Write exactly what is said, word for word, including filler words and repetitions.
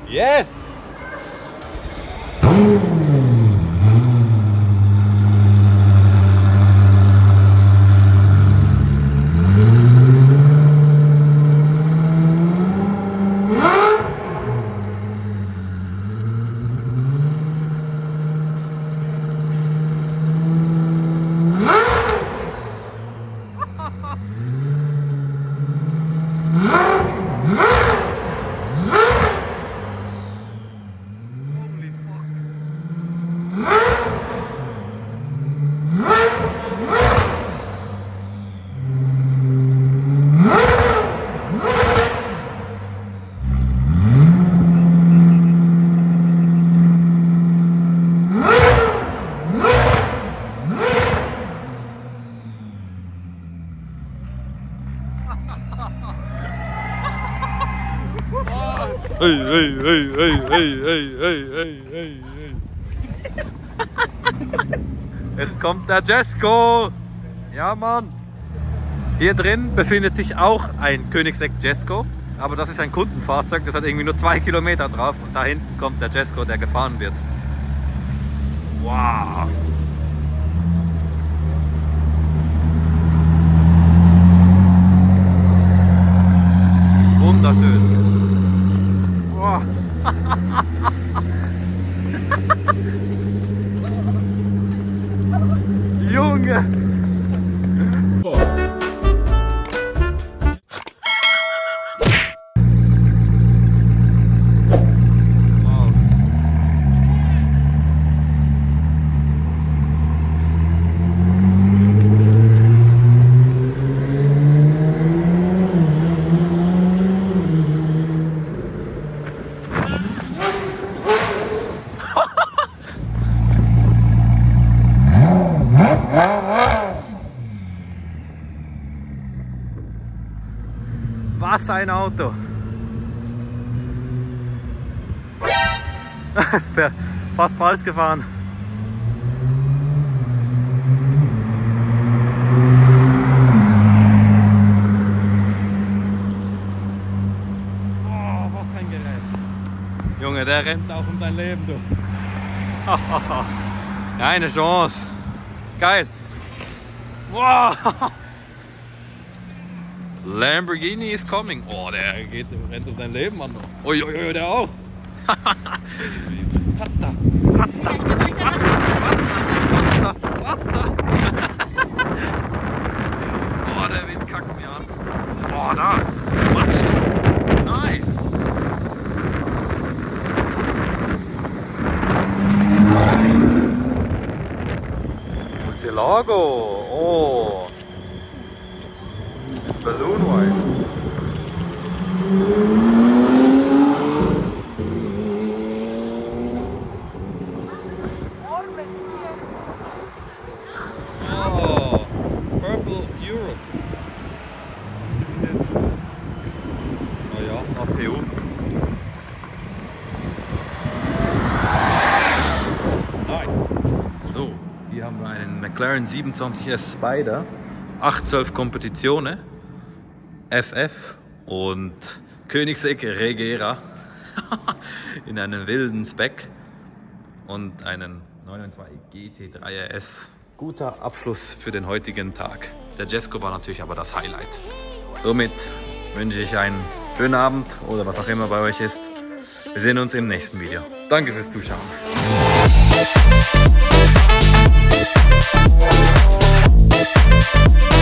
Yes! Hey, hey, hey, hey, hey, hey, hey, hey, hey, hey. Jetzt kommt der Jesko. Ja, Mann. Hier drin befindet sich auch ein Koenigsegg Jesko. Aber das ist ein Kundenfahrzeug, das hat irgendwie nur zwei Kilometer drauf. Und da hinten kommt der Jesko, der gefahren wird. Wow. Wunderschön. Wow. Junge! Oh. Wow. Was ein Auto! Es wäre fast falsch gefahren. Oh, was ein Gerät! Junge, der rennt auch um sein Leben, du. Keine Chance. Geil. Wow. Lamborghini is coming. Oh, der geht, rennt um sein Leben, Mann. Uiuiui, der auch. Vater, Vater, Vater, Vater. Oh, der Wind kackt mir an. Oh, da. Matsch. Nice. Murcielago. Oh. Balloon White. Oh, Purple Euros. Oh ja, A P U. Nice. So, hier haben wir einen McLaren siebenundzwanzig S Spider. acht zwölf Kompetitionen. F F und Koenigsegg Regera in einem wilden Spec und einen neun neun zwei G T drei R S. Guter Abschluss für den heutigen Tag. Der Jesko war natürlich aber das Highlight. Somit wünsche ich einen schönen Abend oder was auch immer bei euch ist. Wir sehen uns im nächsten Video. Danke fürs Zuschauen. We'll be right back.